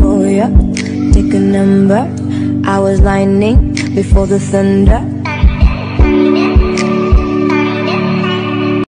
for ya. Take a number. I was lightning before the thunder.